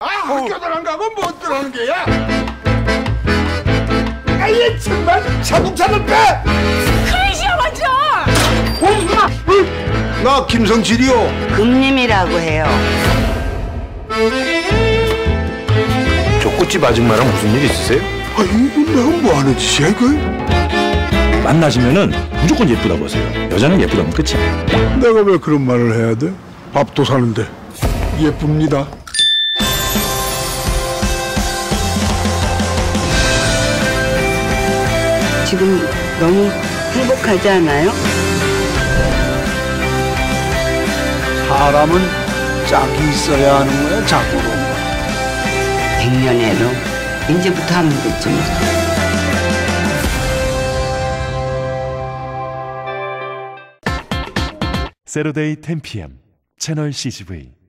학교도 안 가고 못 들어가는 게야. 아예 정말 자동차를 빼. 크레이시야 완전. 나 김성질이요. 금님이라고 해요. 족구집 아줌마랑 무슨 일 있으세요? 이거 내가 뭐 하는 짓이야 이거? 만나시면은 무조건 예쁘다고 하세요. 여자는 예쁘다면 끝이야. 내가 왜 그런 말을 해야 돼? 밥도 사는데 예쁩니다. 지금 너무 행복하지 않아요? 사람은 짝이 있어야 하는 거야, 짝으로. 100년에로 이제부터 하면 됐지 뭐. 세러데이 10pm 채널 CGV